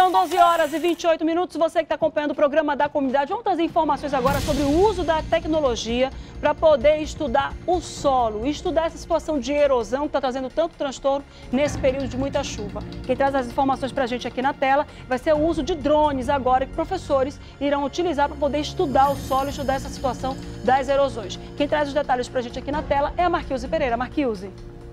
São 12 horas e 28 minutos. Você que está acompanhando o programa da comunidade, vamos trazer informações agora sobre o uso da tecnologia para poder estudar o solo, estudar essa situação de erosão que está trazendo tanto transtorno nesse período de muita chuva. Quem traz as informações para a gente aqui na tela vai ser o uso de drones agora que professores irão utilizar para poder estudar o solo, estudar essa situação das erosões. Quem traz os detalhes para a gente aqui na tela é a Marquilze Pereira. Marquilze.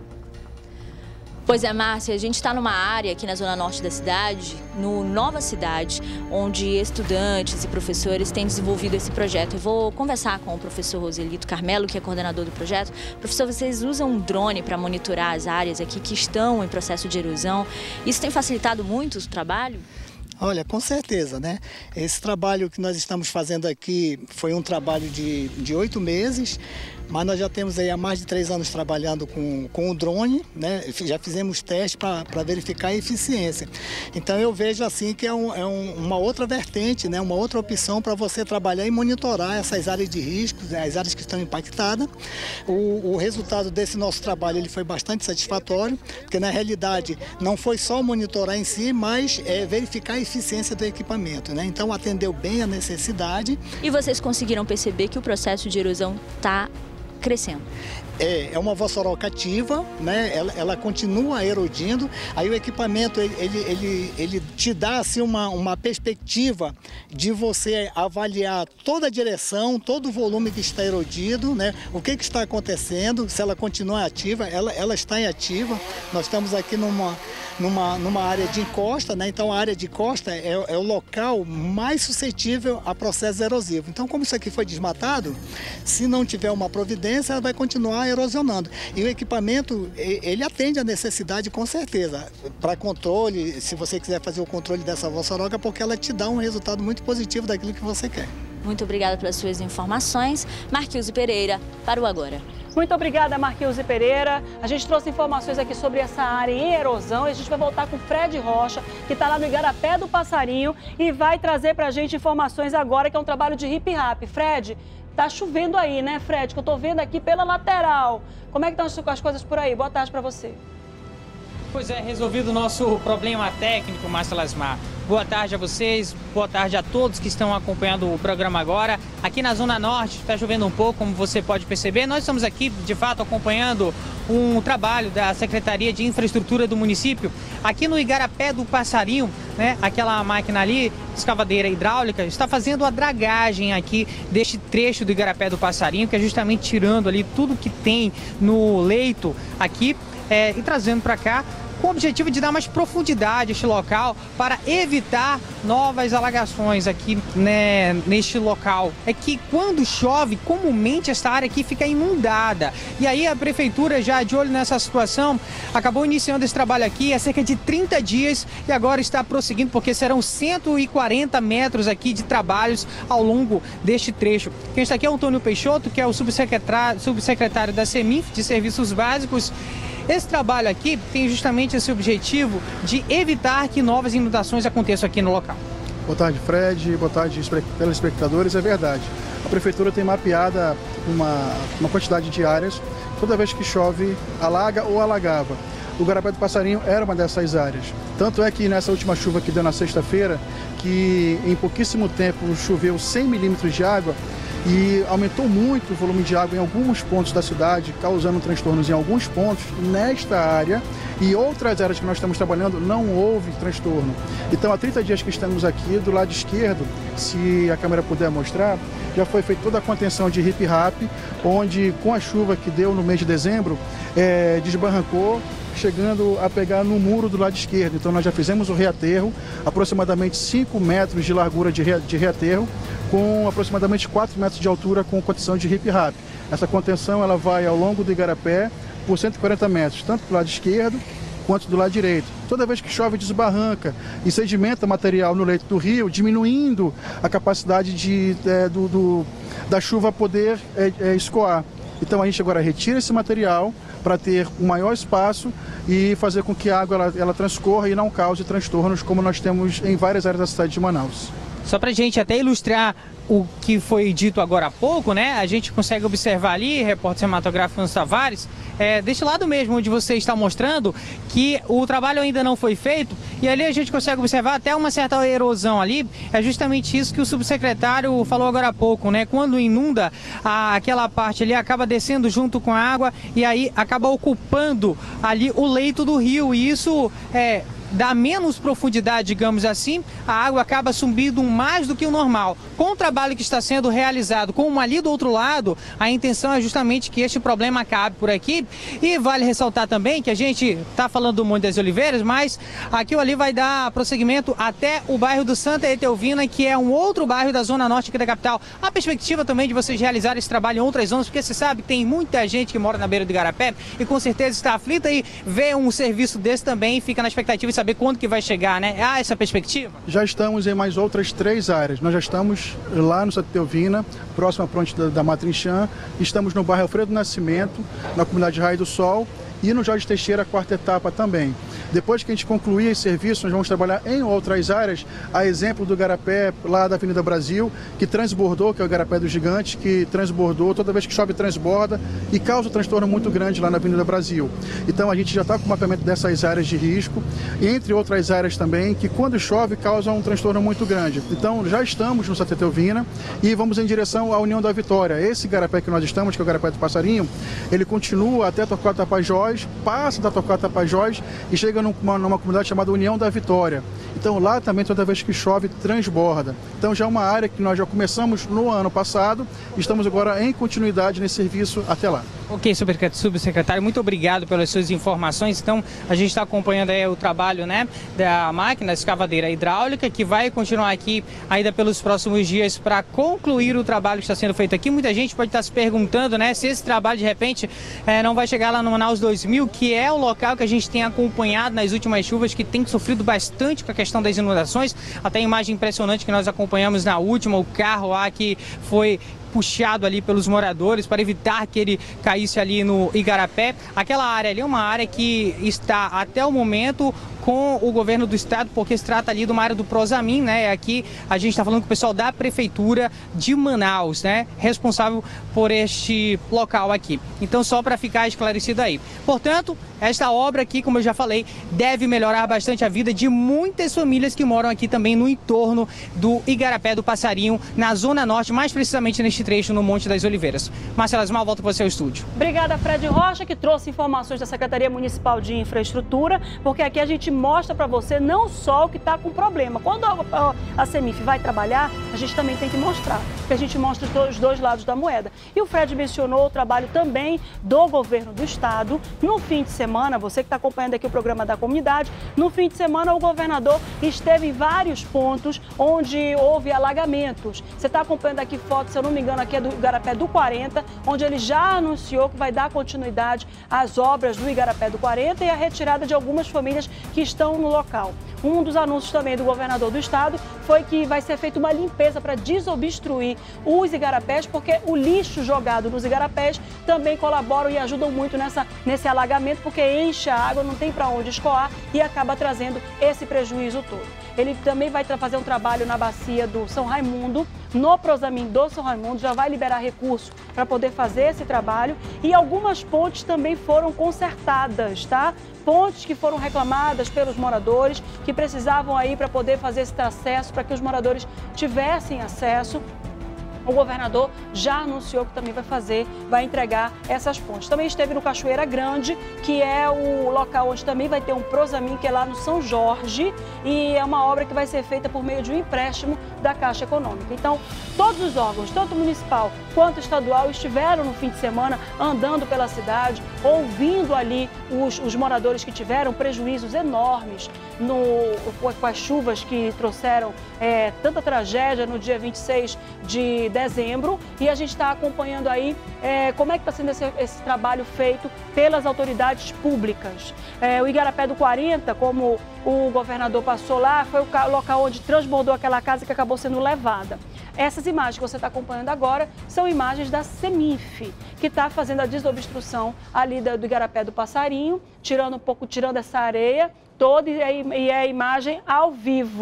Pois é, Márcia, a gente está numa área aqui na zona norte da cidade, no Nova Cidade, onde estudantes e professores têm desenvolvido esse projeto. Eu vou conversar com o professor Roselito Carmelo, que é coordenador do projeto. Professor, vocês usam um drone para monitorar as áreas aqui que estão em processo de erosão. Isso tem facilitado muito o trabalho? Olha, com certeza, né? Esse trabalho que nós estamos fazendo aqui foi um trabalho de 8 meses, mas nós já temos aí há mais de 3 anos trabalhando com o drone, né? Já fizemos testes para verificar a eficiência. Então eu vejo assim que é uma outra vertente, né? Uma outra opção para você trabalhar e monitorar essas áreas de riscos, né? As áreas que estão impactadas. O resultado desse nosso trabalho ele foi bastante satisfatório, porque na realidade não foi só monitorar em si, mas verificar a eficiência do equipamento, né? Então atendeu bem a necessidade. E vocês conseguiram perceber que o processo de erosão está crescendo? É uma vossoroca ativa, né? Ela continua erodindo. Aí o equipamento ele te dá assim uma perspectiva de você avaliar toda a direção, todo o volume que está erodido, né? O que está acontecendo, se ela continua ativa, ela está em ativa. Nós estamos aqui numa área de encosta, né? Então a área de costa é o local mais suscetível a processo erosivo. Então, como isso aqui foi desmatado, se não tiver uma providência, ela vai continuar erosionando. E o equipamento, ele atende a necessidade com certeza. Para controle, se você quiser fazer o controle dessa vossoroca, porque ela te dá um resultado muito positivo daquilo que você quer. Muito obrigada pelas suas informações. Marquilze Pereira, para o Agora. Muito obrigada, Marquilze Pereira. A gente trouxe informações aqui sobre essa área em erosão e a gente vai voltar com o Fred Rocha, que está lá no Igarapé do Passarinho e vai trazer para a gente informações agora, que é um trabalho de hip-hop. Fred, tá chovendo aí, né, Fred? Que eu tô vendo aqui pela lateral. Como é que estão as coisas por aí? Boa tarde para você. Pois é, resolvido o nosso problema técnico, Márcia Lasmar. Boa tarde a vocês, boa tarde a todos que estão acompanhando o programa agora. Aqui na Zona Norte está chovendo um pouco, como você pode perceber. Nós estamos aqui, de fato, acompanhando um trabalho da Secretaria de Infraestrutura do município. Aqui no Igarapé do Passarinho, né, aquela máquina ali, escavadeira hidráulica, está fazendo a dragagem aqui deste trecho do Igarapé do Passarinho, que é justamente tirando ali tudo que tem no leito aqui e trazendo para cá, com o objetivo de dar mais profundidade a este local para evitar novas alagações aqui, né, neste local. É que quando chove, comumente esta área aqui fica inundada. E aí a prefeitura, já de olho nessa situação, acabou iniciando esse trabalho aqui há cerca de 30 dias e agora está prosseguindo, porque serão 140 metros aqui de trabalhos ao longo deste trecho. Quem está aqui é o Antônio Peixoto, que é o subsecretário da CEMINF, de Serviços Básicos. Esse trabalho aqui tem justamente esse objetivo de evitar que novas inundações aconteçam aqui no local. Boa tarde, Fred. Boa tarde, telespectadores. É verdade. A prefeitura tem mapeada uma quantidade de áreas. Toda vez que chove, alaga ou alagava. O Igarapé do Passarinho era uma dessas áreas. Tanto é que nessa última chuva que deu na sexta-feira, que em pouquíssimo tempo choveu 100 milímetros de água, e aumentou muito o volume de água em alguns pontos da cidade, causando transtornos em alguns pontos nesta área, e outras áreas que nós estamos trabalhando não houve transtorno. Então, há 30 dias que estamos aqui, do lado esquerdo, se a câmera puder mostrar, já foi feita toda a contenção de hip-rap, onde com a chuva que deu no mês de dezembro, desbarrancou, chegando a pegar no muro do lado esquerdo. Então nós já fizemos o reaterro, aproximadamente 5 metros de largura de reaterro, com aproximadamente 4 metros de altura com contenção de hip-rap. Essa contenção ela vai ao longo do Igarapé por 140 metros, tanto do lado esquerdo quanto do lado direito. Toda vez que chove, desbarranca e sedimenta material no leito do rio, diminuindo a capacidade da chuva poder escoar. Então a gente agora retira esse material para ter um maior espaço e fazer com que a água ela transcorra e não cause transtornos como nós temos em várias áreas da cidade de Manaus. Só para a gente até ilustrar o que foi dito agora há pouco, né? A gente consegue observar ali, repórter cinematográfico Tavares, deste lado mesmo, onde você está mostrando que o trabalho ainda não foi feito, e ali a gente consegue observar até uma certa erosão ali. É justamente isso que o subsecretário falou agora há pouco, né? Quando inunda aquela parte ali, acaba descendo junto com a água e aí acaba ocupando ali o leito do rio, e isso dá menos profundidade, digamos assim, a água acaba subindo mais do que o normal. Com o trabalho que está sendo realizado, como ali do outro lado, a intenção é justamente que este problema acabe por aqui. E vale ressaltar também que a gente está falando do Monte das Oliveiras, mas aqui ali vai dar prosseguimento até o bairro do Santa Etelvina, que é um outro bairro da zona norte aqui da capital. A perspectiva também de vocês realizarem esse trabalho em outras zonas, porque você sabe que tem muita gente que mora na beira do Igarapé e com certeza está aflita e vê um serviço desse também e fica na expectativa de saber quando que vai chegar, né? Há essa perspectiva? Já estamos em mais outras 3 áreas. Nós já estamos lá no Santa Etelvina, próximo à ponte da Matrinchã. Estamos no bairro Alfredo Nascimento, na comunidade Raio do Sol, e no Jorge Teixeira, a 4ª etapa também. Depois que a gente concluir esse serviço, nós vamos trabalhar em outras áreas, a exemplo do Igarapé, lá da Avenida Brasil, que transbordou, que é o Igarapé do Gigante, que transbordou, toda vez que chove transborda e causa um transtorno muito grande lá na Avenida Brasil. Então a gente já está com o mapeamento dessas áreas de risco, entre outras áreas também, que quando chove causam um transtorno muito grande. Então já estamos no Santa Etelvina e vamos em direção à União da Vitória. Esse Igarapé que nós estamos, que é o Igarapé do Passarinho, ele continua até Torquato Tapajós, passa da Torquato Tapajós e chega numa comunidade chamada União da Vitória. Então lá também toda vez que chove transborda. Então já é uma área que nós já começamos no ano passado e estamos agora em continuidade nesse serviço até lá. Ok, subsecretário, muito obrigado pelas suas informações. Então a gente está acompanhando aí o trabalho, né, da máquina escavadeira hidráulica, que vai continuar aqui ainda pelos próximos dias para concluir o trabalho que está sendo feito aqui. Muita gente pode estar se perguntando, né, se esse trabalho de repente não vai chegar lá no Manaus 2000, que é o local que a gente tem acompanhado nas últimas chuvas, que tem sofrido bastante com a questão das inundações. Até a imagem impressionante que nós acompanhamos na última, o carro lá que foi puxado ali pelos moradores para evitar que ele caísse ali no Igarapé. Aquela área ali é uma área que está até o momento com o governo do estado, porque se trata ali de uma área do Prosamin, né? Aqui a gente está falando com o pessoal da prefeitura de Manaus, né? Responsável por este local aqui. Então, só para ficar esclarecido aí. Portanto, esta obra aqui, como eu já falei, deve melhorar bastante a vida de muitas famílias que moram aqui também no entorno do Igarapé do Passarinho, na zona norte, mais precisamente neste trecho no Monte das Oliveiras. Marcela Asmal, volta para o seu estúdio. Obrigada, Fred Rocha, que trouxe informações da Secretaria Municipal de Infraestrutura, porque aqui a gente mostra para você não só o que está com problema. Quando a CEMIF vai trabalhar, a gente também tem que mostrar, porque a gente mostra os dois lados da moeda. E o Fred mencionou o trabalho também do governo do estado. No fim de semana, você que está acompanhando aqui o programa da comunidade, no fim de semana o governador esteve em vários pontos onde houve alagamentos. Você está acompanhando aqui fotos, se eu não me engano, aqui é do Igarapé do 40, onde ele já anunciou que vai dar continuidade às obras do Igarapé do 40 e a retirada de algumas famílias que estão no local. Um dos anúncios também do governador do estado foi que vai ser feita uma limpeza para desobstruir os igarapés, porque o lixo jogado nos igarapés também colaboram e ajudam muito nesse alagamento, porque enche a água, não tem para onde escoar e acaba trazendo esse prejuízo todo. Ele também vai fazer um trabalho na bacia do São Raimundo, no Prosamin do São Raimundo, já vai liberar recurso para poder fazer esse trabalho, e algumas pontes também foram consertadas, tá? Pontes que foram reclamadas pelos moradores, que precisavam aí para poder fazer esse acesso, para que os moradores tivessem acesso. O governador já anunciou que também vai entregar essas pontes. Também esteve no Cachoeira Grande, que é o local onde também vai ter um Prosamin, que é lá no São Jorge, e é uma obra que vai ser feita por meio de um empréstimo da Caixa Econômica. Então, todos os órgãos, tanto municipal quanto estadual, estiveram no fim de semana andando pela cidade, ouvindo ali os moradores que tiveram prejuízos enormes com as chuvas que trouxeram tanta tragédia no dia 26 de dezembro, e a gente está acompanhando aí como é que está sendo esse trabalho feito pelas autoridades públicas. O Igarapé do 40, como o governador passou lá, foi o local onde transbordou aquela casa que acabou sendo levada. Essas imagens que você está acompanhando agora são imagens da CEMIF, que está fazendo a desobstrução ali do Igarapé do Passarinho, tirando essa areia toda, e é a imagem ao vivo.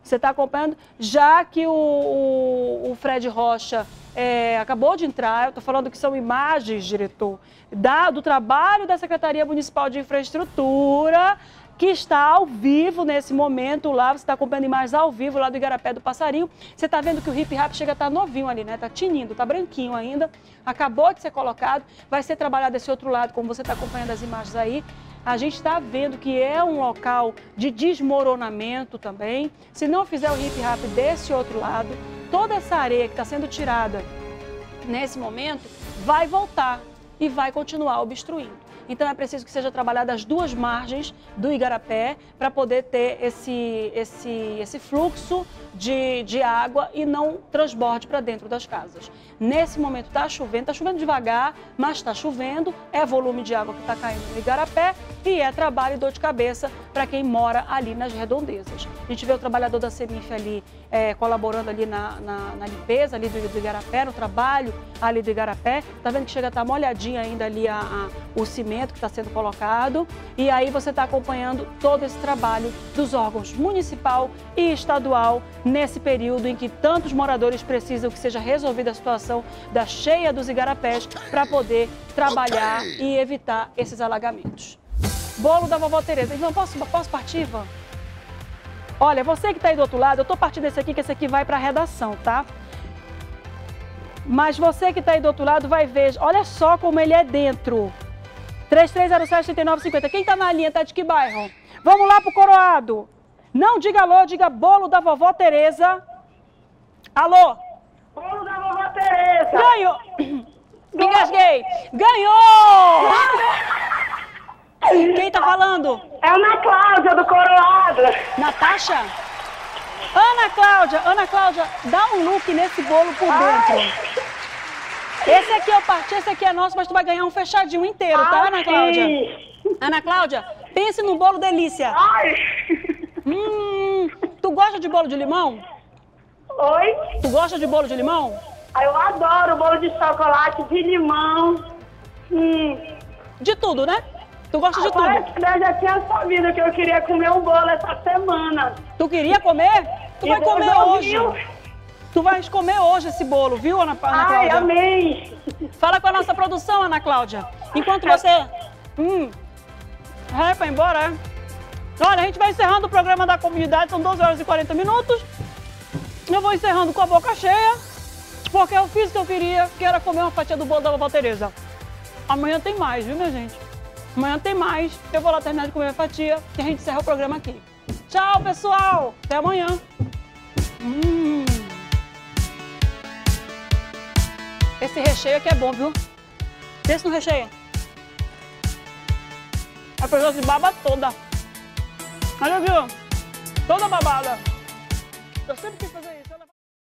Você está acompanhando, já que o Fred Rocha acabou de entrar, eu estou falando que são imagens, diretor, do trabalho da Secretaria Municipal de Infraestrutura, que está ao vivo nesse momento lá, você está acompanhando imagens ao vivo lá do Igarapé do Passarinho. Você está vendo que o hip rap chega a estar novinho ali, né? Está tinindo, está branquinho ainda, acabou de ser colocado, vai ser trabalhado desse outro lado, como você está acompanhando as imagens aí. A gente está vendo que é um local de desmoronamento também. Se não fizer o hip rap desse outro lado, toda essa areia que está sendo tirada nesse momento vai voltar e vai continuar obstruindo. Então é preciso que seja trabalhado as duas margens do Igarapé para poder ter esse fluxo de água e não transborde para dentro das casas. Nesse momento está chovendo devagar, mas está chovendo, é volume de água que está caindo no Igarapé e é trabalho e dor de cabeça para quem mora ali nas redondezas. A gente vê o trabalhador da Semif ali colaborando ali na limpeza ali do Igarapé, no trabalho ali do Igarapé. Está vendo que chega a estar molhadinho ainda ali o cimento que está sendo colocado. E aí você está acompanhando todo esse trabalho dos órgãos municipal e estadual nesse período em que tantos moradores precisam que seja resolvida a situação da cheia dos igarapés para poder trabalhar e evitar esses alagamentos. Bolo da vovó Tereza. Ivan, posso partir, Ivan? Olha, você que está aí do outro lado, eu estou partindo desse aqui, que esse aqui vai para a redação, tá? Mas você que está aí do outro lado vai ver, olha só como ele é dentro. 3307-3950. Quem está na linha tá de que bairro? Vamos lá pro Coroado. Não diga alô, diga bolo da vovó Tereza. Alô? Bolo da vovó Tereza. Ganhou. Me engasguei. Ganhou! Quem tá falando? É Ana Cláudia do Coroado. Natasha? Ana Cláudia, dá um look nesse bolo por dentro. Esse aqui eu parti, esse aqui é nosso, mas tu vai ganhar um fechadinho inteiro, tá, Ana Cláudia? Ana Cláudia, pense no bolo delícia. Ai. Tu gosta de bolo de limão? Oi? Tu gosta de bolo de limão? Eu adoro bolo de chocolate, de limão. De tudo, né? Tu gosta de tudo? Eu já tinha sabido que eu queria comer um bolo essa semana. Tu queria comer? Tu vai comer hoje. Tu vais comer hoje esse bolo, viu, Ana Cláudia? Ai, amei. Fala com a nossa produção, Ana Cláudia. Enquanto você... vai pra embora, Olha, a gente vai encerrando o programa da comunidade, são 12 horas e 40 minutos. Eu vou encerrando com a boca cheia, porque eu fiz o que eu queria, que era comer uma fatia do bolo da vovó Tereza. Amanhã tem mais, viu, minha gente? Amanhã tem mais. Eu vou lá terminar de comer a fatia e a gente encerra o programa aqui. Tchau, pessoal. Até amanhã. Esse recheio aqui é bom, viu? Desce no recheio. A pessoa se baba toda. Olha, viu? Toda babada. Eu sempre quis fazer isso.